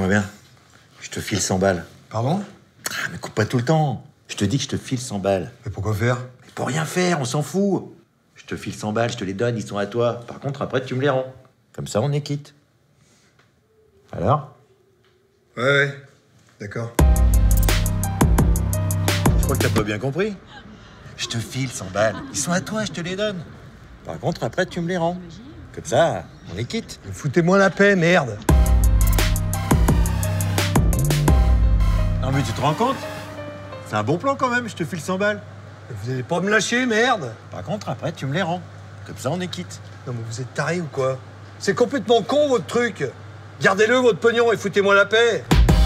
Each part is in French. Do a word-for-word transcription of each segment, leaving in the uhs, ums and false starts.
Écoute-moi bien. Je te file cent balles. Pardon? Ah, mais coupe pas tout le temps. Je te dis que je te file cent balles. Mais pourquoi faire? Mais pour rien faire, on s'en fout. Je te file cent balles, je te les donne, ils sont à toi. Par contre, après, tu me les rends. Comme ça, on est quitte. Alors? Ouais, ouais. D'accord. Je crois que t'as pas bien compris. Je te file cent balles. Ils sont à toi, je te les donne. Par contre, après, tu me les rends. Comme ça, on est quitte. Mais foutez-moi la paix, merde. Non, mais tu te rends compte? C'est un bon plan quand même, je te file cent balles. Mais vous allez pas me lâcher, merde. Par contre, après, tu me les rends. Comme ça, on est quitte. Non, mais vous êtes tarés ou quoi? C'est complètement con, votre truc. Gardez-le, votre pognon, et foutez-moi la paix.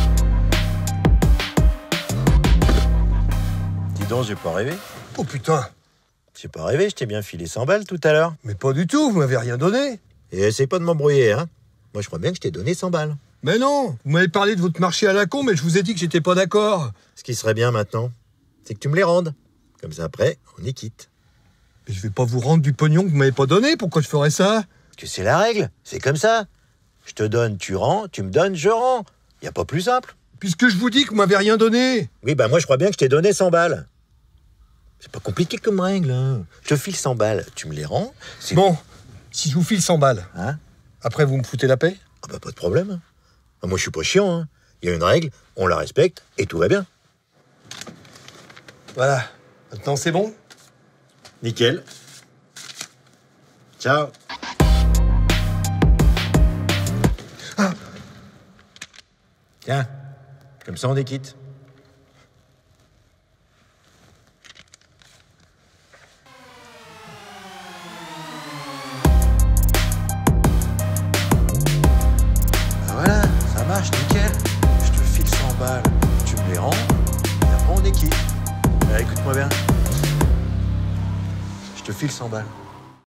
Dis donc, j'ai pas rêvé. Oh putain. J'ai pas rêvé, je t'ai bien filé cent balles tout à l'heure. Mais pas du tout, vous m'avez rien donné. Et essaye pas de m'embrouiller, hein. Moi, je crois bien que je t'ai donné cent balles. Mais non, vous m'avez parlé de votre marché à la con, mais je vous ai dit que j'étais pas d'accord. Ce qui serait bien maintenant, c'est que tu me les rendes. Comme ça, après, on est quitte. Mais je vais pas vous rendre du pognon que vous m'avez pas donné, pourquoi je ferais ça? Que c'est la règle, c'est comme ça. Je te donne, tu rends, tu me donnes, je rends. Y a pas plus simple. Puisque je vous dis que vous m'avez rien donné. Oui, bah moi, je crois bien que je t'ai donné cent balles. C'est pas compliqué comme règle, hein. Je te file cent balles, tu me les rends. c'est- Bon, si je vous file cent balles, Hein? après vous me foutez la paix? Ah bah pas de problème. Ah, moi, je suis pas chiant, hein. Il y a une règle, on la respecte, et tout va bien. Voilà. Maintenant, c'est bon? Nickel. Ciao. Ah. Tiens, comme ça on est quitte. Ben voilà, ça marche, nickel. Je te file cent balles, tu me les rends, et après on est quitte. Eh, écoute-moi bien. Je te file cent balles.